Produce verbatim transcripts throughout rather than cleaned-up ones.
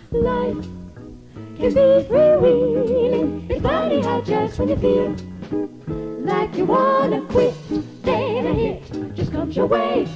Life can be freewheeling. It's funny how just when you feel like you wanna quit, then a hit just comes your way.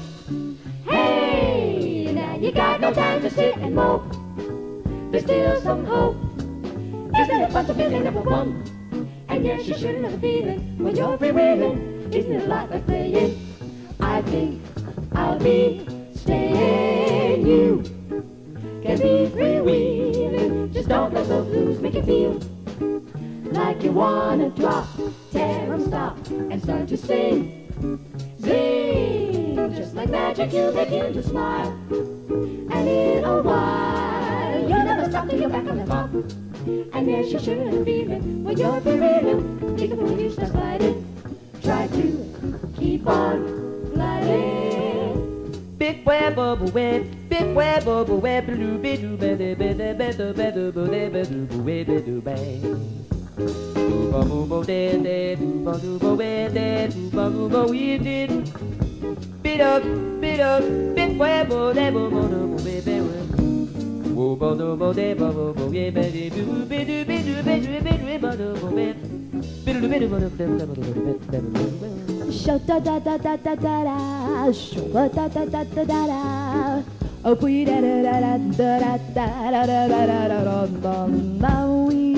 Hey, now you got no time to sit and mope. There's still some hope. Isn't it fun to feel number one? And yes, you shouldn't have a feeling when you're freewheeling. Isn't it a lot like playing? I think I'll be staying. You can be freewheeling. Just don't let the blues make you feel like you wanna drop, tear and stop, and start to sing. Zing! Just like magic, you'll begin to smile. And in a while, you'll never stop till you're back on the top. And yes, you shouldn't have feeling when you're freewheeling. Take a when you start sliding. Try to keep on gliding. Big web bubble web, big web bubble web, blue be do be de be de be do be do be de be do be de do bang. Do ba bo bo de de do ba do ba we de do ba bo bo we did. Bit up, bit up, big web bo de bo bo do be be we. Wo bo do bo de bo bo bo ye be de do be do be do be do be do ba do bo be. Bit do be do bo do be do be do be. Show da da da da da da da, show da da da da da da da. Oh, we da da da da da da da da da da da da da we.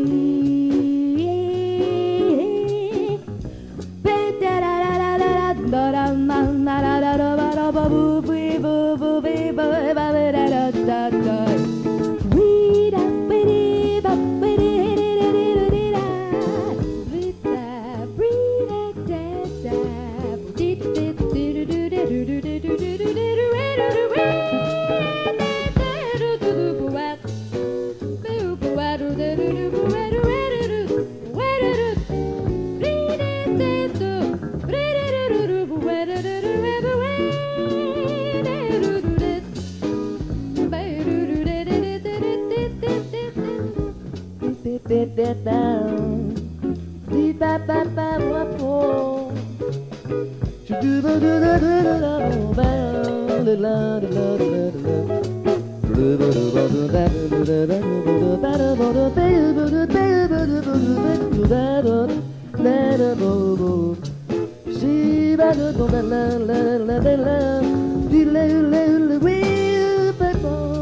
Da da da da da da da da da da da da da ba boo boo boo boo boo boo ba da da da da. We da we dee ba we dee dee dee dee da. We da we da da da. Dee dee dee dee dee dee dee dee dee dee dee dee. Bit that down, beat ba ba ba what for? To do the do the do the do the la the la the la the la. Do do do do do that do the da do the ba do do do do do do do do da do da da do do. See ba do do la la la la la. Di la la la we ba ba.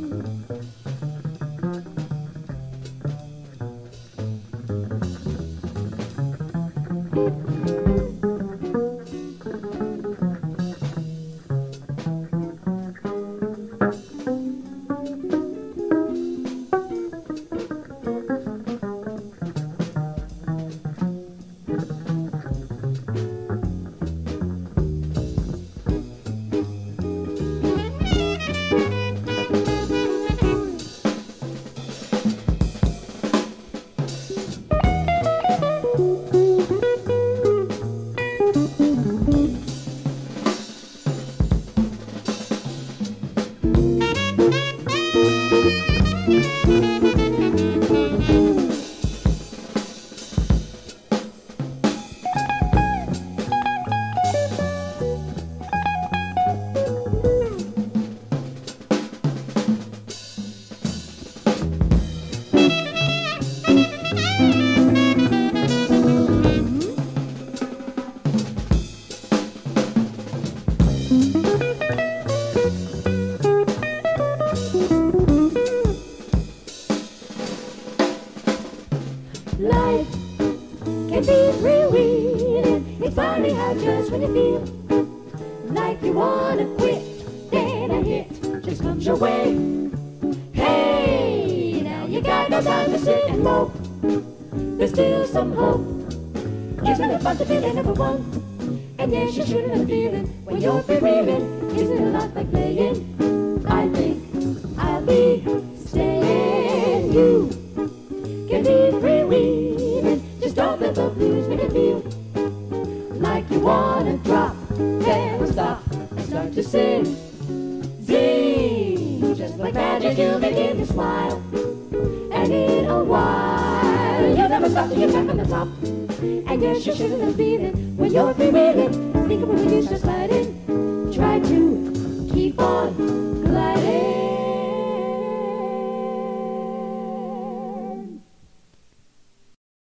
And yes, you shouldn't have feeling when you're freewheeling. Isn't it a lot like playing? I think I'll be staying. You can be freewheeling. Just don't let the blues make you feel like you wanna drop, tear and stop, and start to sing. Zing! Just like magic, you'll begin to smile. And in a while, you'll never stop till you're back on the top. And yes, you shouldn't have feeling when you're freewheeling. Think of when you start sliding.